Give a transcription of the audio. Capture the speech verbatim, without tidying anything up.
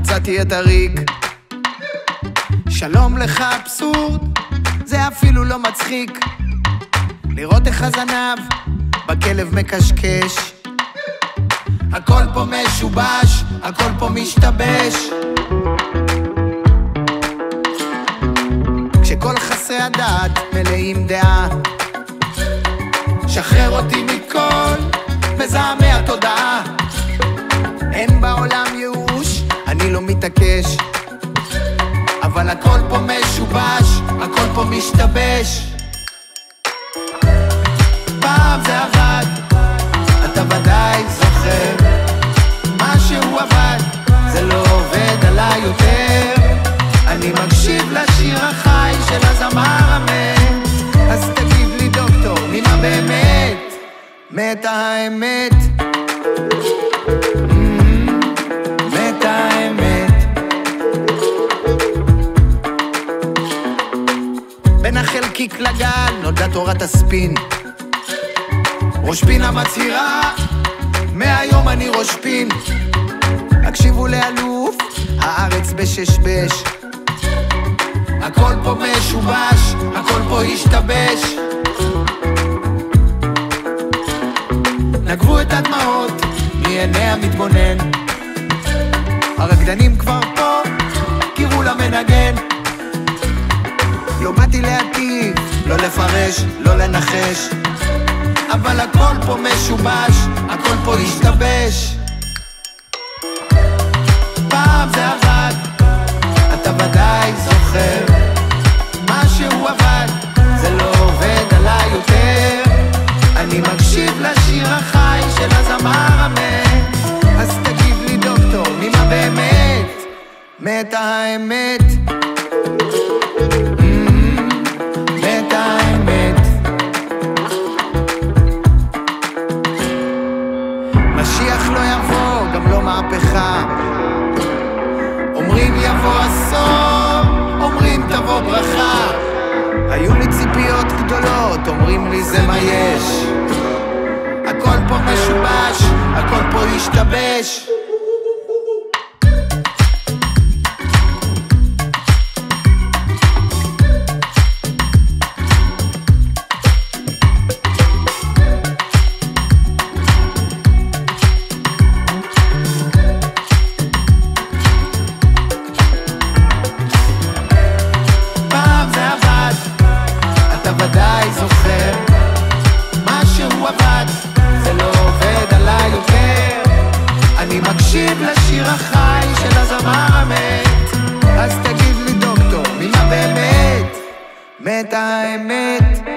מצאתי את הריק. שלום לך אבסורד, זה אפילו לא מצחיק לראות איך הזנב בכלב מקשקש. הכל פה משובש, הכל פה משתבש, כשכל חסרי הדעת מלאים דעה. שחרר אותי מכל מזעמי התודעה, אין בעולם ייאוש, אני לא מתעקש, אבל הכל פה משובש, הכל פה משתבש. פעם זה עבד, אתה ודאי זוכר, משהו עבד, זה לא עובד עליי יותר. אני מקשיב לשיר החי של הזמר המת, אז תגיב לי דוקטור, ממה באמת מתה האמת? מתה האמת. בין החלקיק לגל נולדה תורת הספין, ראש פינה מצהירה, מהיום אני ראש פין. הקשיבו לאלוף, הארץ בששבש, הכל פה משובש, הכל פה השתבש. נגבו את הדמעות מעיני המתבונן, הרקדנים כבר פה, קירו למנגן. לא באתי להטיב, לא לפרש, לא לנחש, אבל הכל פה משובש, הכל פה השתבש. פעם זה עבד, אתה ודאי זוכר, משהו עבד, זה לא עובד עליי יותר. אני מקשיב לשיר החי של הזמר המת, אז תגיב לי דוקטור, ממה באמת מתה האמת? מתה האמת. משיח לא יבוא, גם לא מהפכה, אומרים יבוא אסון, אומרים תבוא ברכה. היו לי ציפיות גדולות, אומרים לי זה מה יש. הכל פה משובש, הכל פה השתבש. ודאי זוכר, משהו עבד, זה לא עובד עליי יותר. אני מקשיב לשיר החי של הזמר המת, אז תגיד לי דוקטור, ממה באמת מתה האמת?